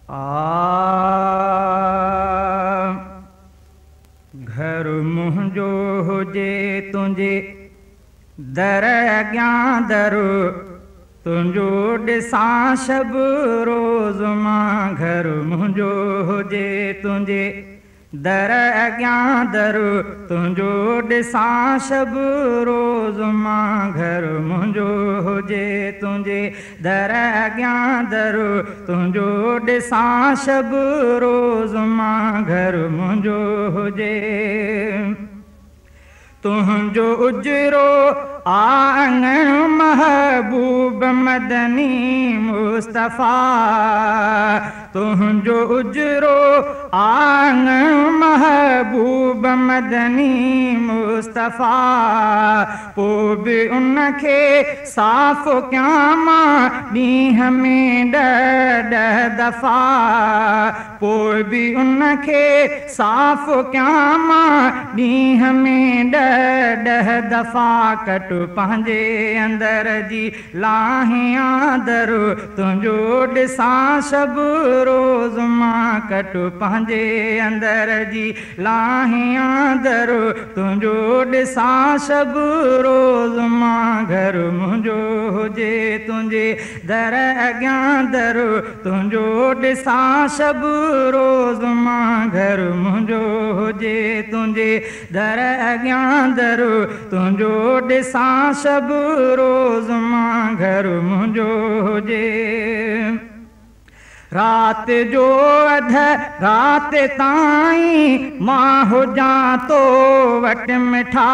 आ घर मुंहिंजो हुजे तुंहिंजे दर अॻियां दर तुंहिंजो ॾिसां शब रोज़ मां घर मुंहिंजो हुजे तुंहिंजे दर अॻियां दर तुंहिंजो ॾिसां शब रोज़ मां घर मुंहिंजो हुजे तुंहिंजे दर अॻियां दर तुंहिंजो ॾिसां शब रोज़ मां घर मुंहिंजो हुजे तुंहिंजो उजरो आंगण महबूब मदनी मुस्तफ़ा तुंहिंजो उजरो आंगण महबूब मदनी मुस्तफ़ा पोइ बि उनखे साफ़ कयां मां ॾींहं में ॾह दफ़ा पोइ बि उनखे साफ़ कयां मां ॾींहं में ॾह दफ़ा कट पंहिंजे अंदर जी लाहियां दर तुंहिंजो ॾिसां शब रोज़ मां कट पंहिंजे अंदर जी लाहियां दर तुंहिंजो ॾिसां शब रोज़ मां घर मुंहिंजो हुजे तुंहिंजे दर अॻियां दर तुंहिंजो ॾिसां शब रोज़ मां घर मुंहिंजो हुजे तुंहिंजे दर अॻियां दर तुंहिंजो ॾिसां शब रोज़ मां घर मुंहिंजो हुजे राति जो अध राति ताईं मां हुजां तो वटि मिठा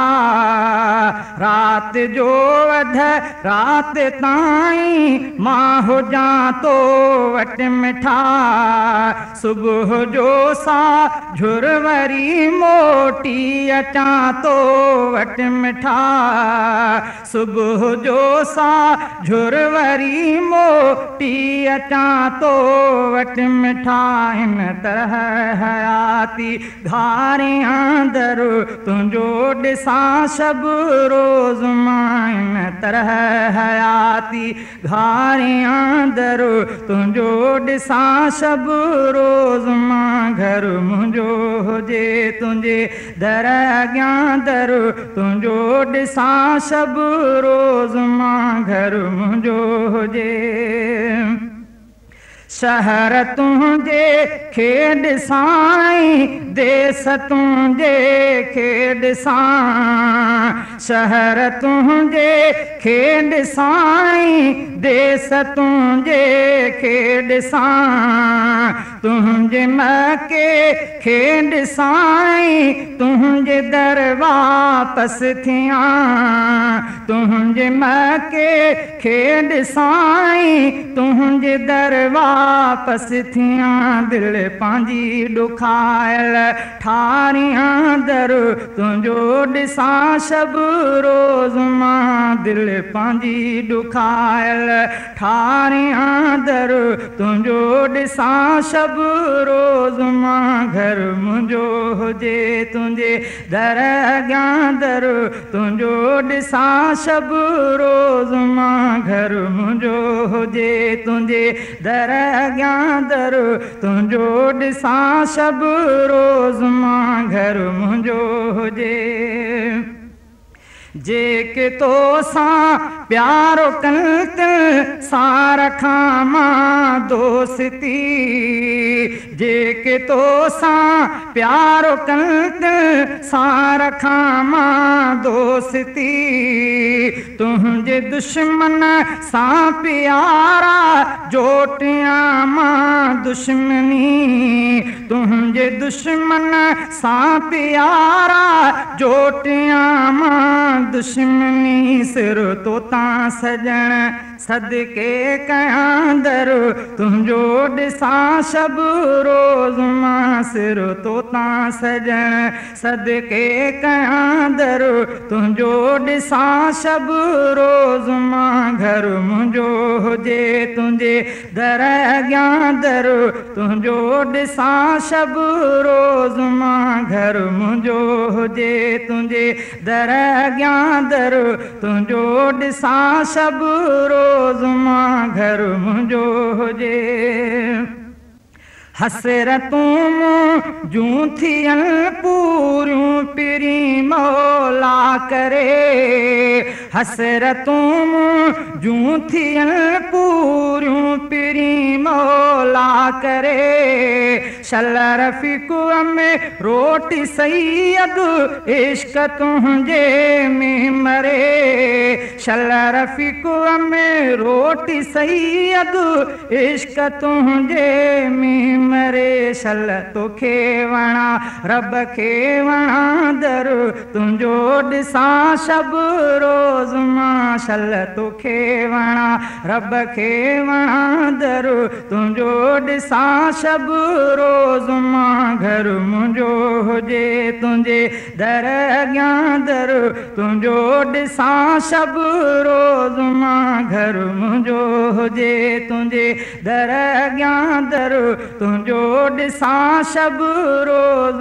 राति जो अध राति ताईं मां हुजां तो वटि मिठा सुबुह जो सा झुर वरी मोटी अचां तो वटि मिठा सुबुह जो सा झुर वरी मोटी अचां तो वटि मिठा इन तरह हयाती धारियां दर तुंहिंजो ॾिसां शब रोज़ मां इन तरह हयाती धारियां दर तुंहिंजो ॾिसां शब रोज़ मां घर मुंहिंजो हुजे तुंहिंजे दर अॻियां दर तुंहिंजो ॾिसां शब रोज़ मां घर मुंहिंजो हुजे शहर तुंहिंजे खे ॾिसां देस तुंहिंजे खे ॾिसां शहर तुंहिंजे खे ॾिसां देस तुंहिंजे खे ॾिसां तुंहिंजे मके खे ॾिसां तुंहिंजे दर वापसि थियां तुंहिंजे मके खे ॾिसां तुंहिंजे दर वापसि थियां दिलि पंहिंजी ॾुखायल ठारियां दर तुंहिंजो ॾिसां शब रोज़ मां दिलि पंहिंजी ॾुखायल ठारियां दर तुंहिंजो ॾिसां शब रोज़ मां घर मुंहिंजो हुजे तुंहिंजे दर अॻियां दर तुंहिंजो ॾिसां शब रोज़ मां घर मुंहिंजो हुजे तुंहिंजे दर अॻियां दर तुंहिंजो ॾिसां शब रोज़ मां घर मुंहिंजो हुजे जेके तोसां प्यारो कनि सां रखां मां दोस्ती जेके तोसां प्यारो कनि सां रखां मां दोस्ती तुंहिंजे दुश्मन सां प्यारा जोटियां मां दुश्मनी तुंहिंजे दुश्मन सां प्यारा जोटियां मां दुश्मनी सिर तो तां सजण सदके कयां दर तुंहिंजो ॾिसां शब रोज़ मां सिर तो तां सजण सदके कयां दर तुंहिंजो ॾिसां शब रोज़ मां घर मुंहिंजो हुजे तुंहिंजे दर अॻियां दर तुंहिंजो ॾिसां शब रोज़ मां घर मुंहिंजो हुजे तुंहिंजे दर अॻियां दर तुंहिंजो ॾिसां शब रोज़ मां घर मुंहिंजो हुजे हसरतूं जूं थियन पूरियूं पिरी मौला करे, हसरतूं जूं थियन पूरियूं पिरी मौला करे। शल रफ़ीक़ में रोटी सैयद इश्क तुंहिंजे में मरे, शल रफ़ीक़ में रोटी सैयद इश्क तुंहिंजे में मरे। शल तोखे वणा रब खे वणा दर तुंहिंजो ॾिसां शब रोज़ मां, शल तोखे वणा रब खे वणा दर तुंहिंजो ॾिसां शब रोज़ मां। घर मुंहिंजो हुजे तुंहिंजे दर अॻियां दर तुंहिंजो ॾिसां शब रोज़ मां, घर मुंहिंजो हुजे तुंहिंजे दर अॻियां दर तुंहिंजो ॾिसां शब रोज़